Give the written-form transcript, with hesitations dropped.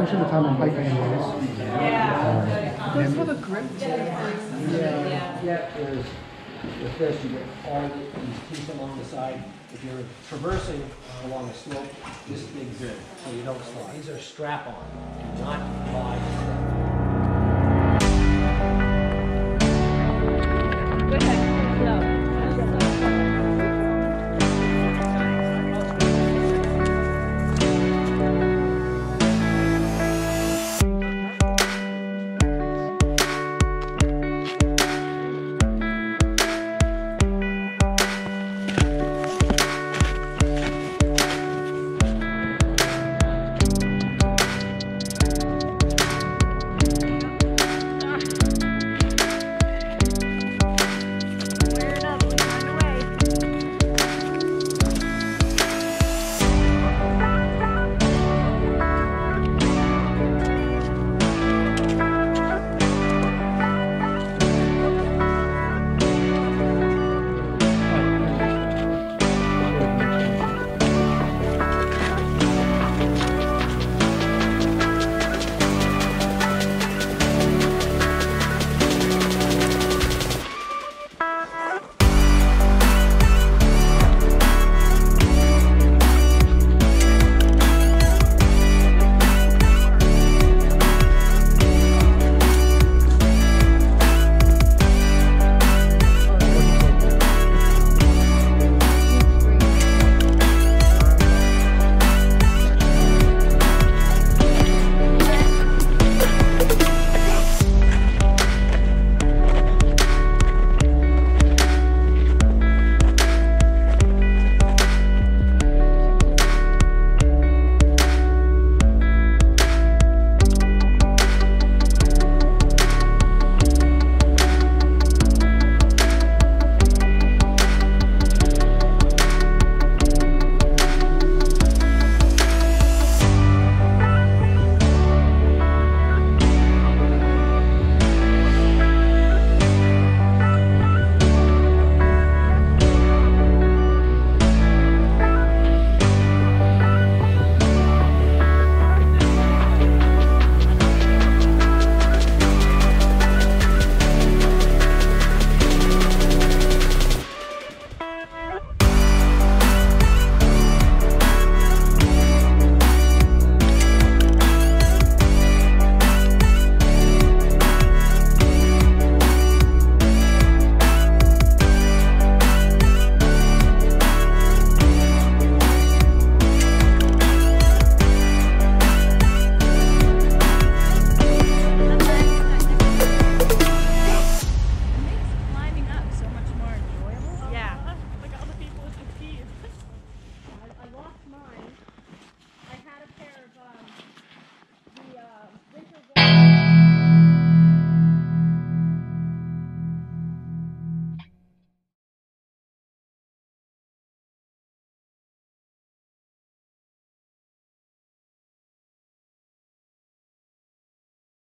most of the time on bike anyways. Those have a grip to them. Yeah, with this, you get all these teeth along the side. If you're traversing along a slope, this big good, so you don't slide. These are strap-on, do not buy